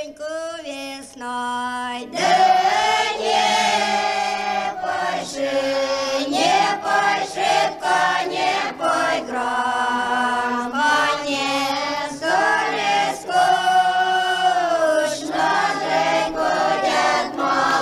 Доньку весной. Да не пой, не пой шибко, не пой громко, не столь скучно жить будет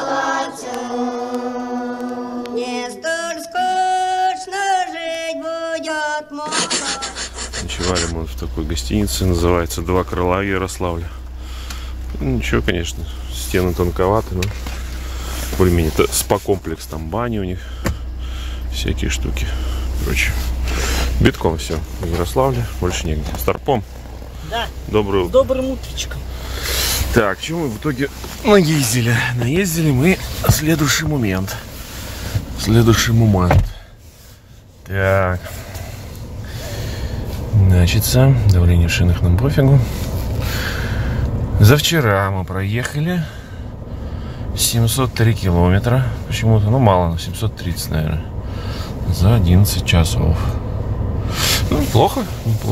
молодцу. Не столь скучно жить будет молодцу. Ночевали мы в такой гостинице, называется «Два крыла» в Ярославле. Ну, ничего, конечно, стены тонковаты, но более-менее. Это спа-комплекс, там бани у них, всякие штуки. Короче, битком все в Ярославле, больше негде. Старпом. Да. Доброе утро. Добрым утречком. Так, чего мы в итоге наездили? Наездили мы следующий момент. Так. Значит, давление в шинах нам пофигу. За вчера мы проехали 703 километра. Почему-то, ну мало, но 730, наверное. За 11 часов. Ну, неплохо.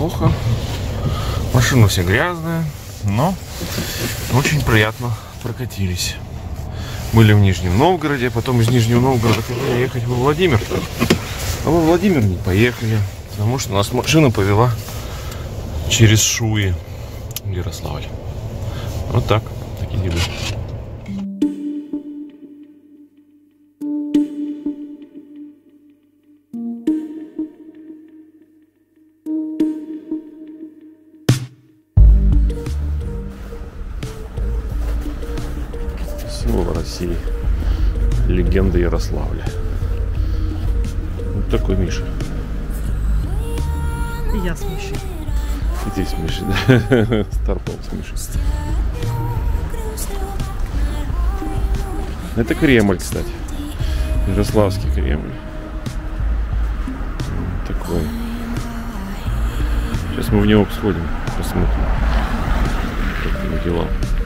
Машина вся грязная, но очень приятно прокатились. Были в Нижнем Новгороде, а потом из Нижнего Новгорода хотели ехать во Владимир. А во Владимир не поехали, потому что нас машина повела через Шуи в Ярославль. Вот так, такие дела. Символ России. Легенда Ярославля. Вот такой Миша. И я с Мишей. И ты с Мишей, да? Старпом с Мишей. Это Кремль, кстати. Ярославский Кремль. Такой. Сейчас мы в него сходим, посмотрим, как дела.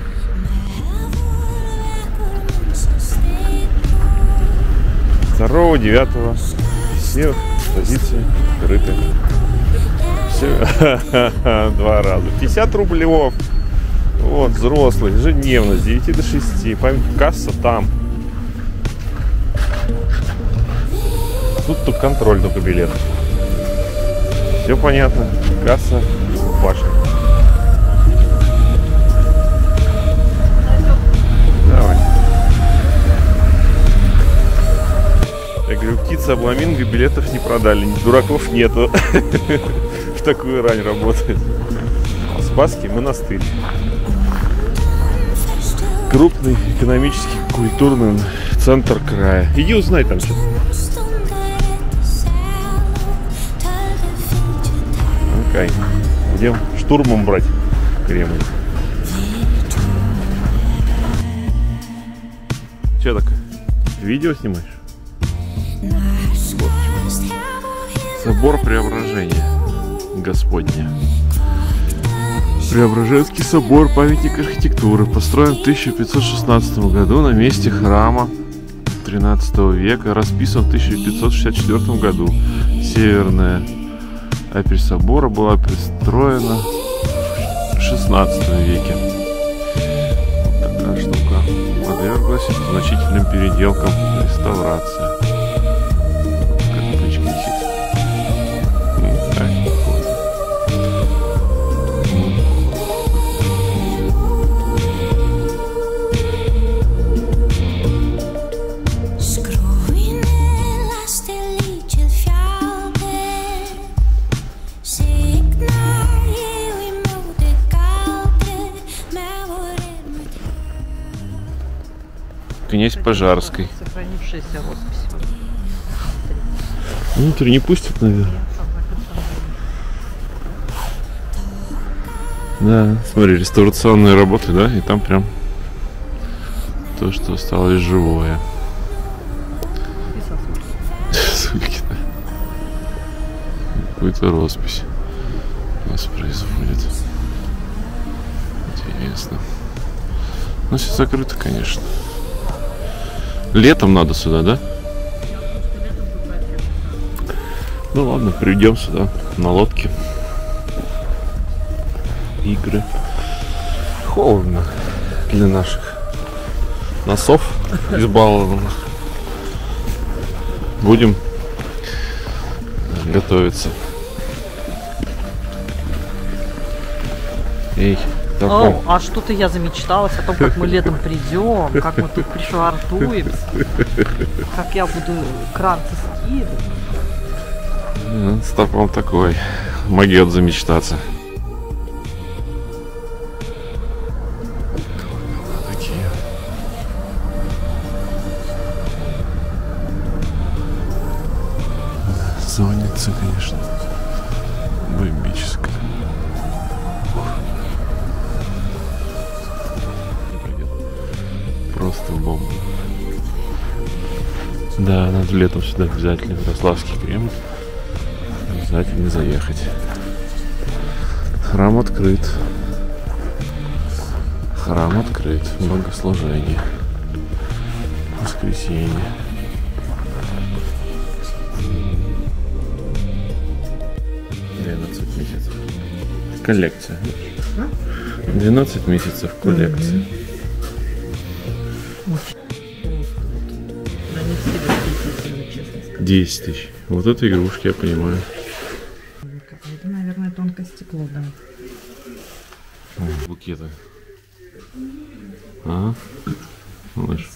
Второго, 9-го. Все позиции открыты. Все. 2 раза. 50 рублев. Вот, взрослый, ежедневно, с 9 до 6. Касса там. Тут только контроль, только билетов. Все понятно. Касса в башне. Давай. Я говорю, птица обламинго, билетов не продали. Дураков нету. В такую рань работает. Спасский монастырь. Крупный экономический, культурный центр края. Иди узнай там что. Окей. Будем штурмом брать Кремль. Че так? Видео снимаешь? Собор Преображения Господня. Преображенский собор, памятник архитектуры, построен в 1516 году на месте храма 13 века, расписан в 1564 году. Северная апель собора была пристроена в 16 веке. Вот такая штука. Подверглась значительным переделкам, реставрация. Карточка висит. Князь Пожарской. Сохранившаяся роспись. Внутрь не пустят, наверное. Да, смотри, реставрационные работы, да, и там прям то, что осталось живое. Сульки, да. Какую-то роспись воспроизводит. Интересно. Ну, все закрыто, конечно. Летом надо сюда, да? Ну ладно, придем сюда на лодке. Игры. Холодно. для наших носов избалованных. Будем готовиться. Эй, О, а что-то я замечталась о том, как мы летом придем, как мы тут пришвартуемся, как я буду кранцы скидывать. Старпом такой. Могет замечтаться. Такие. Звонится, конечно. Бомбическая. Просто бомба. Да, надо летом сюда обязательно, в Ярославский Кремль. Обязательно заехать. Храм открыт. Храм открыт. Богослужение. Воскресенье. Месяцев. Коллекция. 12 месяцев коллекции. Да не все восхитительно, честно сказать. 10 тысяч. Вот это игрушки, я понимаю. Это, наверное, тонкое стекло, да. Букеты. Ага. Малыш.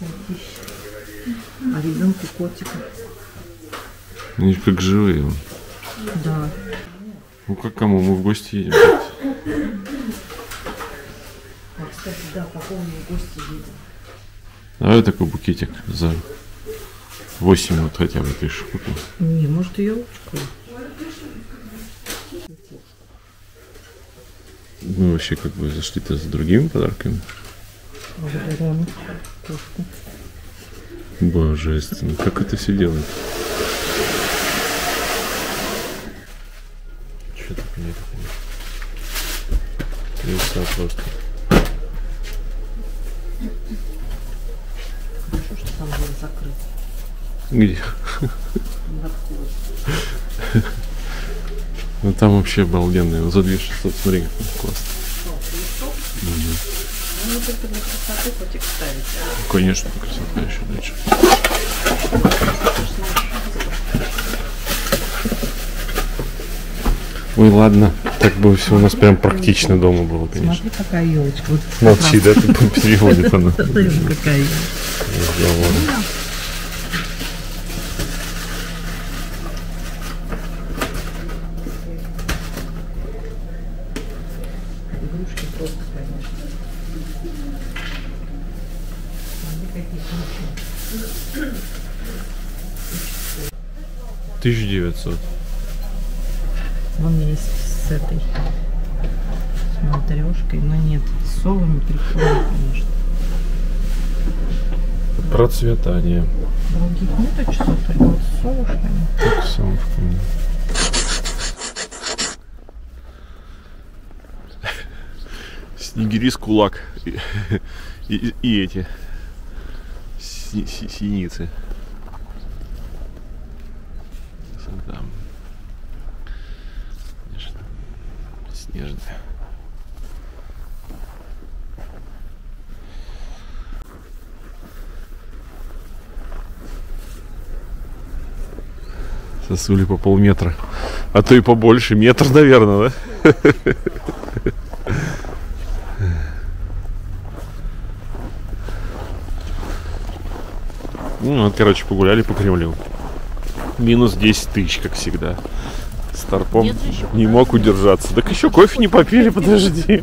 А ребенку котика. Они же как живые. Да. Ну как кому? Мы в гости едем. А, кстати, да, по полной гости едем. Давай такой букетик за 8 вот хотя бы пишешь. Не, может, елочку. Мы вообще как бы зашли-то с другими подарками. Божественно. Как это все делает? Что-то понять. Леса просто. Хорошо, что там было закрыто. Где? Ну там вообще обалденные. Вот за 2600, смотри, как классно. Ну, только для красоты котик ставить. Конечно, красота еще дальше. Ой, ладно. Так бы все у нас прям практично дома было, конечно. Смотри, какая елочка. Вот Молчи, да, ты переводит она. смотри, какая Разговоры. игрушки просто, конечно. Смотри, какие смешные. 1900. Вон у меня есть с этой, с матрешкой, но нет, с совами прикольно, конечно. Процветание. Других нету часов, только вот с совушками. Так, солнышко. Снегири с кулак. И эти синицы. Там. Конечно. Снежная. Сосули по полметра. А то и побольше. Метр, наверное, да? Ну, вот, короче, погуляли по Кремлю. Минус 10 тысяч, как всегда. Старпом не мог удержаться. Так еще кофе не попили, подожди.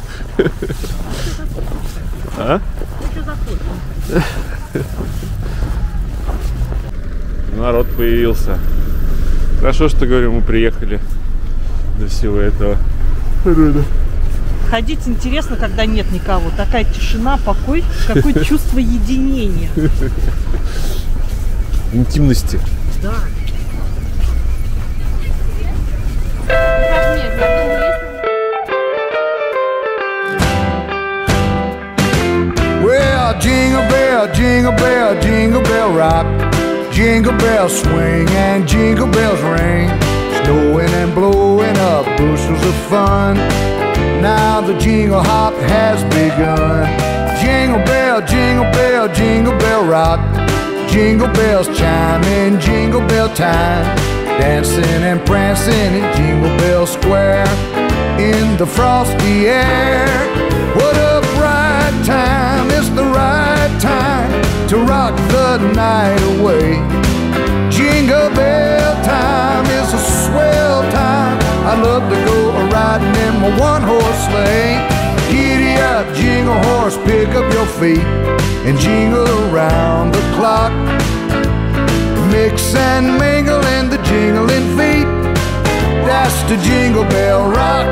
А? Народ появился. Хорошо, что, говорю, мы приехали до всего этого. Ходить интересно, когда нет никого. Такая тишина, покой, какое чувство единения. Интимности. Да. Well, jingle bell rock. Jingle bells swing and jingle bells ring. Snowing and blowing up bushels of fun. Now the jingle hop has begun. jingle bell, jingle bell rock. Jingle bells chime in jingle bell time, dancing and prancing in Jingle Bell Square in the frosty air. What a bright time, it's the right time to rock the night away. Jingle bell time is a swell time, I love to go a-riding in my one-horse sleigh. Giddy up, jingle horse, pick up your feet and jingle around the clock. Mix and mingle in the jingling feet, that's the Jingle Bell Rock.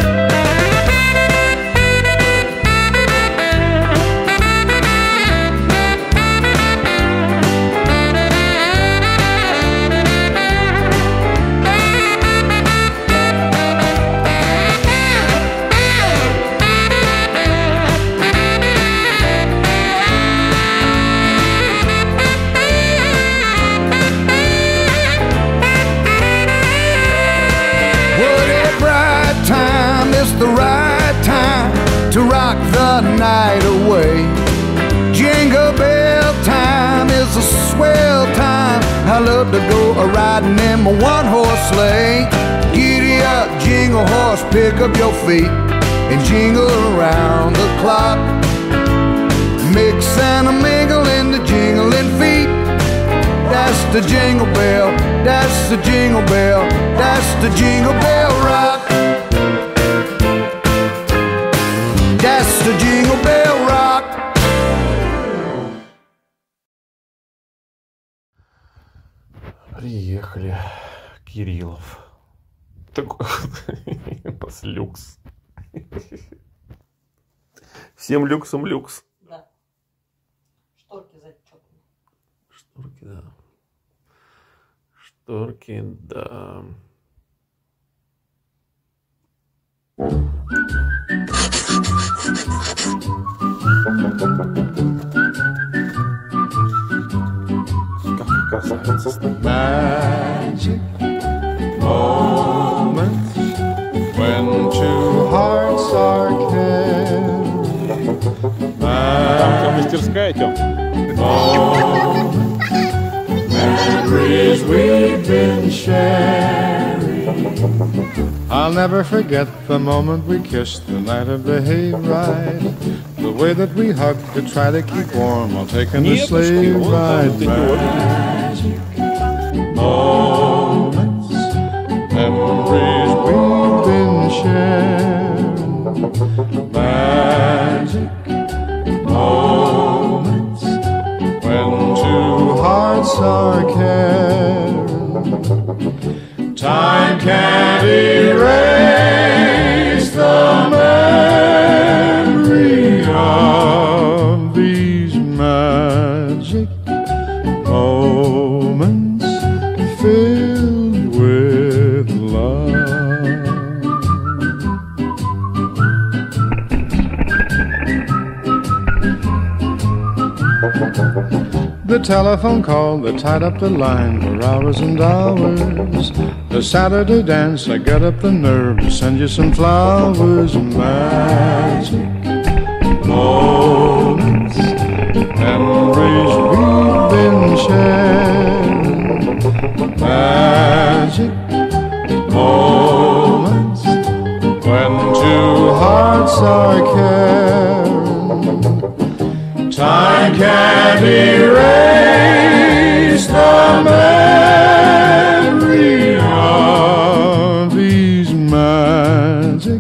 The right time to rock the night away. Jingle bell time is a swell time, I love to go a-riding in my one-horse sleigh. Giddy up, jingle horse, pick up your feet and jingle around the clock. Mix and a mingle in the jingling feet, that's the jingle bell, that's the jingle bell, that's the Jingle Bell Rock. That's the Jingle Bell Rock. Приехали. Кириллов. Такой у нас люкс. Всем люксом люкс. Да. Шторки зачетные. Шторки, да. Шторки, да. Magic moments when two hearts are carried. Мастерская, Тём. Memories we've been sharing. I'll never forget the moment we kissed the night of the hayride. The way that we hugged to try to keep warm while taking the sleigh ride. Magic moments, memories we've been sharing. Magic moments when two hearts are caring. Time can't erase the memory of these magic moments filled with love. The telephone call that tied up the line for hours and hours. The Saturday dance, I got up the nerve to send you some flowers. Magic moments, memories we've been sharing. Magic moments when two hearts are caring. Time can't erase the memory of these magic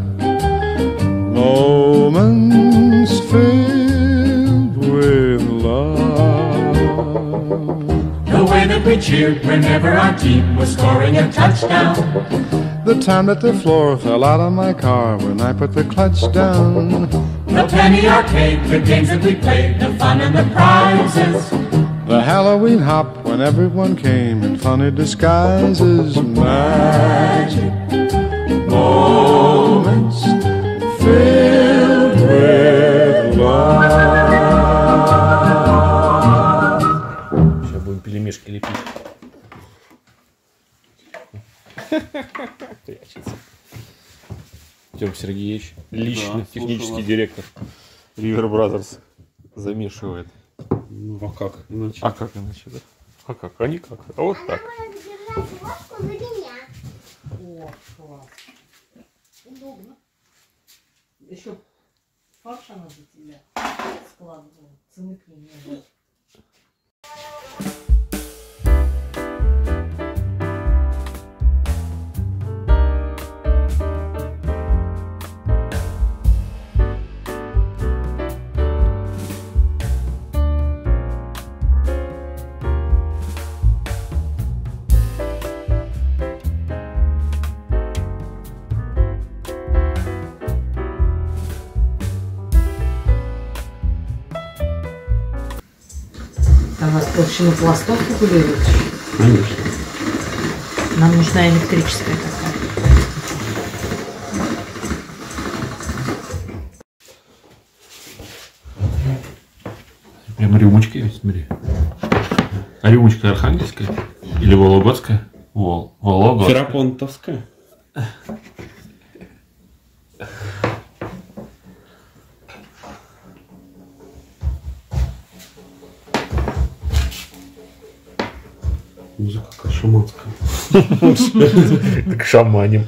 moments filled with love. The way that we cheered whenever our team was scoring a touchdown. The time that the floor fell out of my car when I put the clutch down. The penny arcade, the games that we played, the fun and the prizes. The Halloween hop when everyone came in funny disguises. Magic moments filled with love. Сейчас будем пельмешки лепить. Прячется. Тём Сергеевич, лично, Да, технический слушаю вас. директор River Brothers. замешивает. Ну а как иначе? А как иначе, да? А как? А никак. А вот так. О, класс. Удобно. Еще фарша надо тебя складывать. Цены к ней не было. Там у вас толщину пластов регулируют? Конечно. Нам нужна электрическая такая. Прямо рюмочка есть, смотри. А рюмочка архангельская? Или вологодская? Вологодская. Ферапонтовская. Музыка какая шаманская. Так шаманим.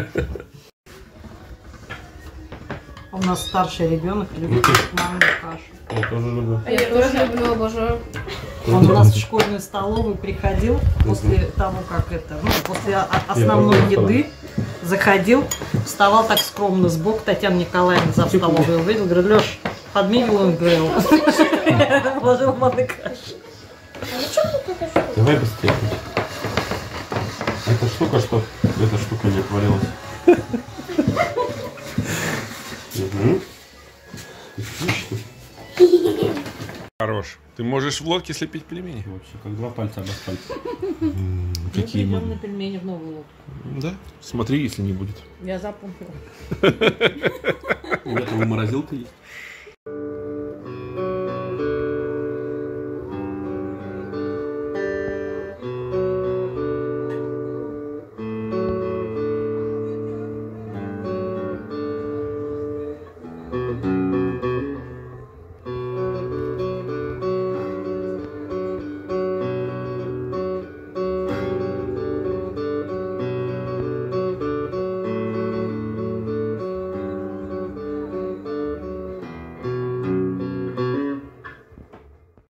У нас старший ребенок любит манную кашу. Я тоже люблю. Я тоже люблю, обожаю. Он у нас в школьную столовую приходил после того, как после основной еды, заходил, вставал так скромно сбоку, Татьяна Николаевна за столовой увидел, говорит, Леш, подмигивал, он говорил, положил манной каши. Давай быстрее. Эта штука, чтоб эта штука не отвалилась. Хорош. Ты можешь в лодке слепить пельмени? Вообще, как два пальца об асфальт. Какие Мы мы? придем на пельмени в новую лодку. Да? Смотри, если не будет. Я запомнила. У этого морозилка есть.